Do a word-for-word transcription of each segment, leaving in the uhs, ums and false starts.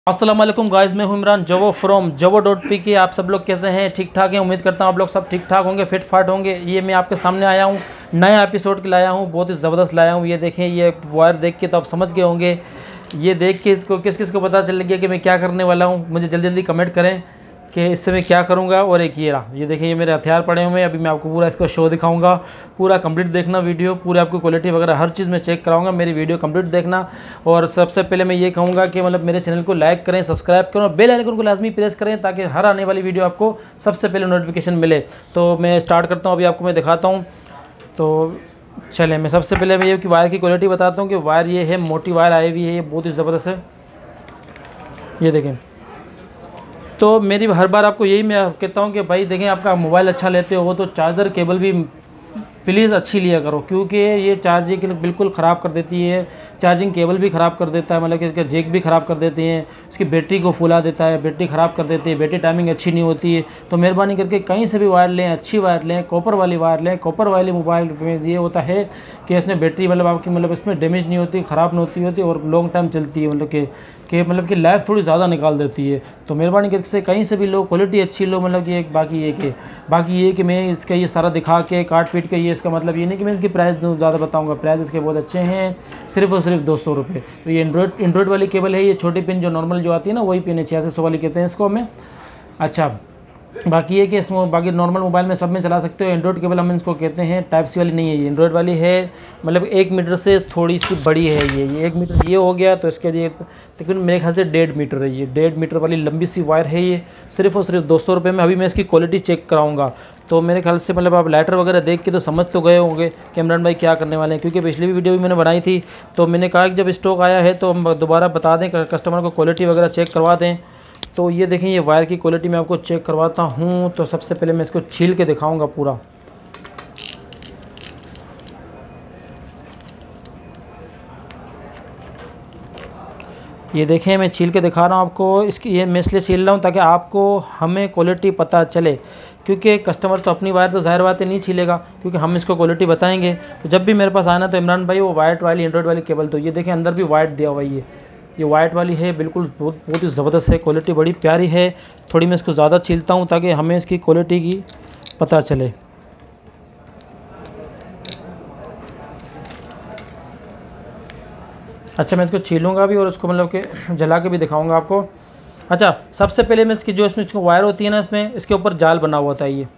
अस्सलाम वालेकुम गाइस, मैं हूं Imran Jawo from Jawo dot P K. आप सब लोग कैसे हैं? ठीक ठाक हैं? उम्मीद करता हूं आप लोग सब ठीक ठाक होंगे, फिट फाट होंगे। ये मैं आपके सामने आया हूं, नया एपिसोड के लाया हूं, बहुत ही ज़बरदस्त लाया हूं। ये देखें, ये वायर देख के तो आप समझ गए होंगे। ये देख के इसको किस किस को पता चल गया कि मैं क्या करने वाला हूँ, मुझे जल्दी जल्दी कमेंट करें कि इससे मैं क्या करूँगा। और एक ये रहा, ये देखें, ये मेरे हथियार पड़े हुए हैं। अभी मैं आपको पूरा इसका शो दिखाऊंगा, पूरा कंप्लीट देखना वीडियो, पूरे आपको क्वालिटी वगैरह हर चीज़ में चेक कराऊंगा। मेरी वीडियो कंप्लीट देखना। और सबसे पहले मैं ये कहूँगा कि मतलब मेरे चैनल को लाइक करें, सब्सक्राइब करें और बेल आइकन को लाजमी प्रेस करें ताकि हर आने वाली वीडियो आपको सबसे पहले नोटिफिकेशन मिले। तो मैं स्टार्ट करता हूँ, अभी आपको मैं दिखाता हूँ। तो चलें, मैं सबसे पहले मैं ये कि वायर की क्वालिटी बताता हूँ कि वायर ये है, मोटी वायर आई हुई है, ये बहुत ही ज़बरदस्त है। ये देखें, तो मेरी हर बार आपको यही मैं कहता हूँ कि भाई देखें, आपका मोबाइल अच्छा लेते हो तो चार्जर केबल भी प्लीज़ अच्छी लिया करो, क्योंकि ये चार्जिंग बिल्कुल ख़राब कर देती है। चार्जिंग केबल भी ख़राब कर देता है, मतलब कि इसका जैक भी ख़राब कर देते हैं, उसकी बैटरी को फुला देता है, बैटरी ख़राब कर देती है, बैटरी टाइमिंग अच्छी नहीं होती है। तो मेहरबानी करके कहीं से भी वायर लें, अच्छी वायर लें, कॉपर वाली वायर लें। कॉपर वाली मोबाइल में ये होता है कि इसमें बैटरी मतलब आपकी मतलब इसमें डैमेज नहीं होती, ख़राब नहीं होती होती और लॉन्ग टाइम चलती है, मतलब कि कि मतलब कि लाइफ थोड़ी ज़्यादा निकाल देती है। तो मेहरबानी करके कहीं से भी लो, क्वालिटी अच्छी लो, मतलब कि एक बाकी ये कि बाकी ये कि मैं इसका ये सारा दिखा के काट पीट के ये इसका मतलब ये नहीं कि मैं इसकी प्राइस ज़्यादा बताऊंगा। प्राइस इसके बहुत अच्छे हैं, सिर्फ और सिर्फ दो सौ रुपये। तो ये एंड्रॉइड एंड्रॉइड वाली केबल है, ये छोटी पिन जो नॉर्मल जो आती है ना, वही पिन है, छियासी सौ वाली कहते हैं इसको हमें। अच्छा, बाकी ये कि इसमें बाकी नॉर्मल मोबाइल में सब में चला सकते हो। एंड्रॉइड केबल हम इसको कहते हैं, टाइप सी वाली नहीं है ये, एंड्रॉइड वाली है, मतलब एक मीटर से थोड़ी सी बड़ी है ये ये एक मीटर ये हो गया। तो इसके लिए तकरीबन मेरे ख्याल से डेढ़ मीटर है ये, डेढ़ मीटर वाली लंबी सी वायर है ये, सिर्फ और सिर्फ दो सौ रुपये में। अभी मैं इसकी क्वालिटी चेक कराऊंगा। तो मेरे ख्याल से मतलब आप लाइटर वगैरह देख के तो समझ तो गए होंगे कि इमरान भाई क्या करने वाले हैं, क्योंकि पिछली भी वीडियो भी मैंने बनाई थी। तो मैंने कहा कि जब स्टॉक आया है तो हम दोबारा बता दें, कस्टमर को क्वालिटी वगैरह चेक करवा दें। तो ये देखें, ये वायर की क्वालिटी मैं आपको चेक करवाता हूँ। तो सबसे पहले मैं इसको छील के दिखाऊंगा पूरा। ये देखें, मैं छील के दिखा रहा हूँ आपको। इसकी ये मैं इसलिए छील रहा हूँ ताकि आपको हमें क्वालिटी पता चले, क्योंकि कस्टमर तो अपनी वायर तो ज़ाहिर बात है नहीं छीलेगा, क्योंकि हम इसको क्वालिटी बताएंगे। तो जब भी मेरे पास आना तो इमरान भाई वो वाइट वाली एंड्रॉइड वाली केबल, तो ये देखें अंदर भी वाइट दिया हुआ है, ये ये वाइट वाली है, बिल्कुल बहुत बहुत ही ज़बरदस्त है, क्वालिटी बड़ी प्यारी है। थोड़ी मैं इसको ज़्यादा छीलता हूँ ताकि हमें इसकी क्वालिटी की पता चले। अच्छा, मैं इसको छीलूँगा भी और इसको मतलब कि जला के भी दिखाऊँगा आपको। अच्छा, सबसे पहले मैं इसकी जो इसमें इसको वायर होती है ना, इसमें इसके ऊपर जाल बना हुआ होता है ये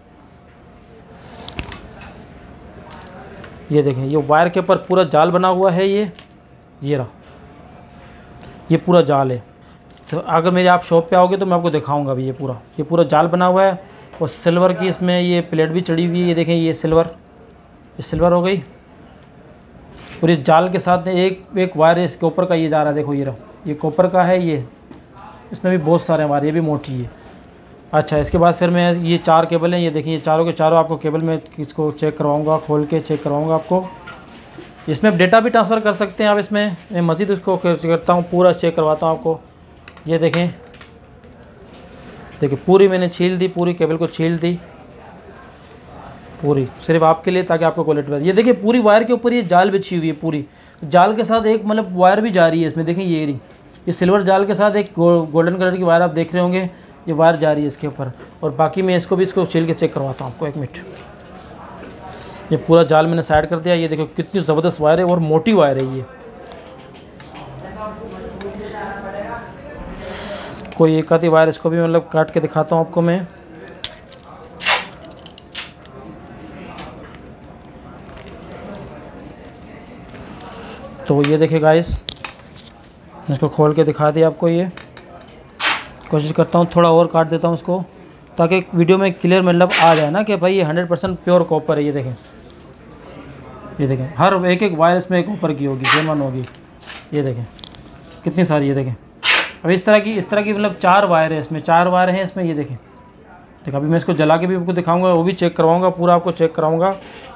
ये देखें, ये वायर के ऊपर पूरा जाल बना हुआ है, ये ये रहा, ये पूरा जाल है। तो अगर मेरे आप शॉप पे आओगे तो मैं आपको दिखाऊंगा अभी। ये पूरा ये पूरा जाल बना हुआ है और सिल्वर की इसमें ये प्लेट भी चढ़ी हुई है। ये देखें, ये सिल्वर ये सिल्वर हो गई। और इस जाल के साथ एक एक वायर है इसके ऊपर का, ये जा रहा है, देखो ये रहा, ये कॉपर का है ये। इसमें भी बहुत सारे वायर, ये भी मोटी है। अच्छा, इसके बाद फिर मैं ये चार केबल हैं, ये देखिए, ये चारों के चारों आपको केबल में इसको चेक करवाऊँगा, खोल के चेक करवाऊँगा आपको। इसमें डेटा भी ट्रांसफ़र कर सकते हैं आप इसमें। मैं मज़ीद इसको करता हूँ, पूरा चेक करवाता हूँ आपको। ये देखें देखिए, पूरी मैंने छील दी, पूरी केबल को छील दी पूरी, सिर्फ आपके लिए ताकि आपको क्वालिटी बता। ये देखिए, पूरी वायर के ऊपर ये जाल बिछी हुई है, पूरी जाल के साथ एक मतलब वायर भी जा रही है इसमें। देखें, ये रही, ये सिल्वर जाल के साथ एक गो, गोल्डन कलर की वायर आप देख रहे होंगे, ये वायर जा रही है इसके ऊपर। और बाकी मैं इसको भी इसको छील के चेक करवाता हूँ आपको, एक मिनट। ये पूरा जाल मैंने साइड कर दिया। ये देखो कितनी ज़बरदस्त वायर है और मोटी वायर है ये। कोई एक आधी वायर इसको भी मतलब काट के दिखाता हूँ आपको मैं। तो ये देखिए गाइस, इसको खोल के दिखा दिया आपको। ये कोशिश करता हूँ थोड़ा और काट देता हूँ इसको, ताकि वीडियो में क्लियर मतलब आ जाए ना कि भाई ये हंड्रेड परसेंट प्योर कॉपर है। ये देखें, ये देखें, हर एक एक वायर इसमें कॉपर की होगी, जेमन होगी। ये देखें कितनी सारी, ये देखें। अब इस तरह की इस तरह की मतलब चार वायर है इसमें, चार वायर हैं इसमें। ये देखें, देखो अभी मैं इसको जला के भी आपको दिखाऊंगा, वो भी चेक करवाऊंगा, पूरा आपको चेक कराऊंगा।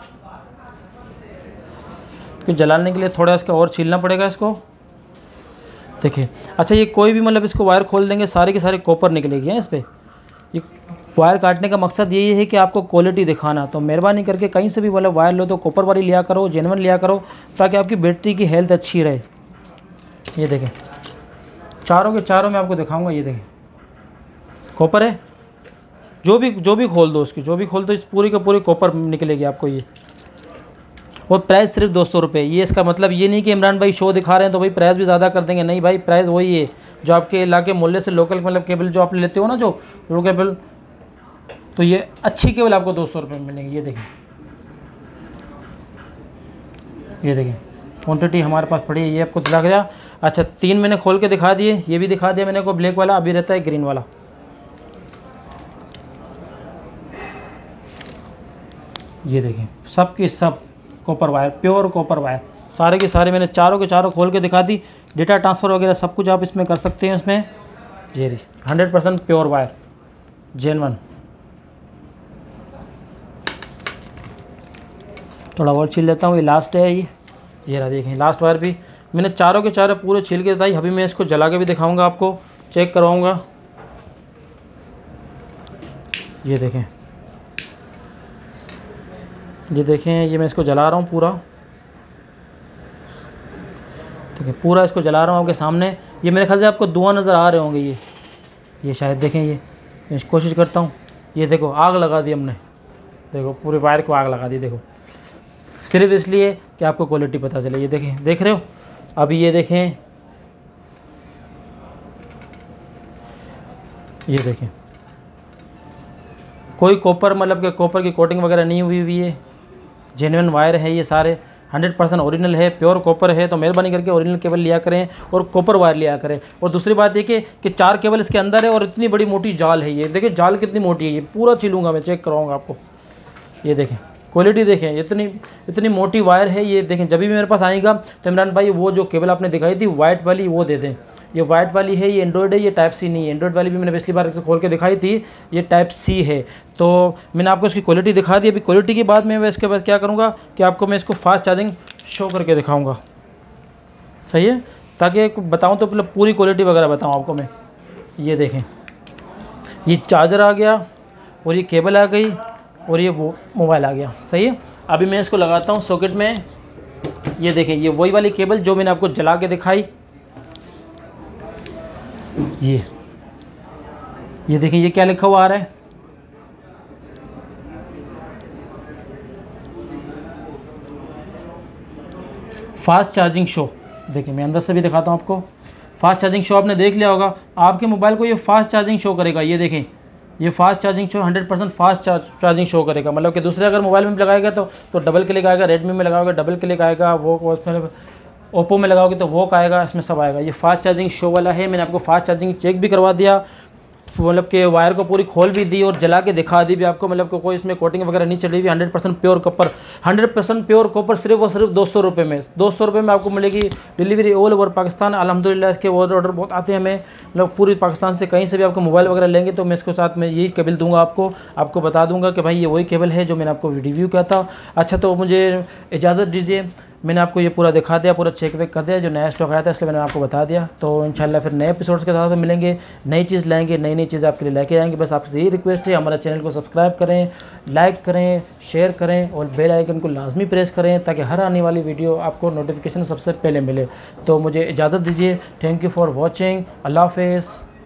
तो जलाने के लिए थोड़ा इसका और छीलना पड़ेगा इसको, देखिए। अच्छा, ये कोई भी मतलब इसको वायर खोल देंगे, सारे के सारे कॉपर निकलेगी हैं इस पर। ये वायर काटने का मकसद यही है कि आपको क्वालिटी दिखाना। तो मेहरबानी करके कहीं से भी वाला वायर लो तो कॉपर वाली लिया करो, जेन्युइन लिया करो, ताकि आपकी बैटरी की हेल्थ अच्छी रहे। ये देखें, चारों के चारों मैं आपको दिखाऊंगा। ये देखें कॉपर है, जो भी जो भी खोल दो उसकी, जो भी खोल दो इस पूरी का पूरी कॉपर निकलेगी आपको ये। और प्राइस सिर्फ दो सौ रुपये। ये इसका मतलब ये नहीं कि इमरान भाई शो दिखा रहे हैं तो भाई प्राइस भी ज़्यादा कर देंगे, नहीं भाई, प्राइस वही है जो आपके इलाके मोहल्ले से लोकल मतलब केबल जो आप लेते हो ना, जो लो केबल, तो ये अच्छी केबल आपको दो सौ रुपये में मिलेंगी। ये देखें, ये देखें क्वांटिटी हमारे पास पड़ी है, ये आपको दिला गया। अच्छा तीन मैंने खोल के दिखा दिए, ये भी दिखा दिया मैंने को ब्लैक वाला, अभी रहता है ग्रीन वाला। ये देखें सब की सब copper wire, pure copper wire, सारे के सारे मैंने चारों के चारों खोल के दिखा दी। डेटा ट्रांसफ़र वगैरह सब कुछ आप इसमें कर सकते हैं इसमें। ये रही hundred percent pure wire genuine. थोड़ा और छील लेता हूँ, ये लास्ट है। ये ये रहा देखें लास्ट वायर भी मैंने चारों के चारों पूरे छील के बताई। अभी मैं इसको जला के भी दिखाऊंगा, आपको चेक करवाऊंगा। ये देखें, ये देखें, ये मैं इसको जला रहा हूँ पूरा, ठीक है, पूरा इसको जला रहा हूँ आपके सामने। ये मेरे ख्याल से आपको धुआं नज़र आ रहे होंगे, ये ये शायद देखें, ये मैं कोशिश करता हूँ। ये देखो आग लगा दी हमने, देखो पूरे वायर को आग लगा दी, देखो सिर्फ इसलिए कि आपको क्वालिटी पता चले। ये देखें, देख रहे हो अभी, ये देखें, ये देखें कोई कॉपर मतलब कि कॉपर की कोटिंग वगैरह नहीं हुई हुई है, जेन्युइन वायर है ये सारे, हंड्रेड परसेंट ओरिजिनल है, प्योर कॉपर है। तो मेहरबानी करके ओरिजिनल केबल लिया करें और कॉपर वायर लिया करें। और दूसरी बात ये कि, कि चार केबल इसके अंदर है और इतनी बड़ी मोटी जाल है। ये देखिए जाल कितनी मोटी है, ये पूरा छिलूँगा मैं, चेक कराऊँगा आपको। ये देखें क्वालिटी देखें, इतनी इतनी मोटी वायर है। ये देखें जब भी मेरे पास आएगा तो इमरान भाई वो जो केबल आपने दिखाई थी वाइट वाली वो दे दें। ये वाइट वाली है, ये एंड्रॉयड है, ये टाइप सी नहीं है। एंड्रॉयड वाली भी मैंने पिछली बार खोल के दिखाई थी, ये टाइप सी है। तो मैंने आपको इसकी क्वालिटी दिखा दी। अभी क्वालिटी के बाद में इसके बाद क्या करूँगा कि आपको मैं इसको फास्ट चार्जिंग शो करके दिखाऊँगा, सही है, ताकि बताऊँ तो मतलब पूरी क्वालिटी वगैरह बताऊँ आपको मैं। ये देखें ये चार्जर आ गया और ये केबल आ गई और ये वो मोबाइल आ गया, सही है। अभी मैं इसको लगाता हूँ सॉकेट में। ये देखें ये वही वाली केबल जो मैंने आपको जला के दिखाई, ये ये देखिए ये क्या लिखा हुआ आ रहा है, फास्ट चार्जिंग शो। देखिए मैं अंदर से भी दिखाता हूँ आपको। फास्ट चार्जिंग शो आपने देख लिया होगा, आपके मोबाइल को ये फास्ट चार्जिंग शो करेगा। ये देखें ये fast charging show hundred percent fast charging show करेगा। मतलब कि दूसरे अगर मोबाइल में लगाएगा तो तो डबल क्लिक आएगा, रेडमी में लगाओगे डबल क्लिक आएगा, वो उसमें ओप्पो में लगाओगे तो वो आएगा, इसमें सब आएगा। ये फास्ट चार्जिंग शो वाला है। मैंने आपको फास्ट चार्जिंग चेक भी करवा दिया, मतलब कि वायर को पूरी खोल भी दी और जला के दिखा दी भी आपको। मतलब कि कोई इसमें कोटिंग वगैरह नहीं चली हुई, hundred percent pure copper, hundred percent pure copper सिर्फ और सिर्फ दो सौ रुपये में। दो सौ रुपये में आपको मिलेगी डिलीवरी ऑल ओवर पाकिस्तान। अल्हम्दुलिल्लाह इसके ऑर्डर बहुत आते हैं हमें, मतलब पूरी पाकिस्तान से कहीं से भी आपको मोबाइल वगैरह लेंगे तो मैं इसके साथ में यही केबल दूंगा आपको आपको बता दूंगा कि भाई ये वही केबल है जो मैंने आपको रिव्यू किया था। अच्छा तो मुझे इजाज़त दीजिए, मैंने आपको ये पूरा दिखा दिया, पूरा चेक वेक कर दिया, जो नया स्टॉक आया था इसलिए मैंने आपको बता दिया। तो इंशाल्लाह फिर नए एपिसोड्स के साथ मिलेंगे, नई चीज़ लाएंगे, नई नई चीज़ आपके लिए लेके आएंगे। बस आपसे यही रिक्वेस्ट है, हमारा चैनल को सब्सक्राइब करें, लाइक करें, शेयर करें और बेल आइकन को लाजमी प्रेस करें ताकि हर आने वाली वीडियो आपको नोटिफिकेशन सबसे पहले मिले। तो मुझे इजाज़त दीजिए, थैंक यू फॉर वॉचिंग, अल्लाह हाफ़िज़।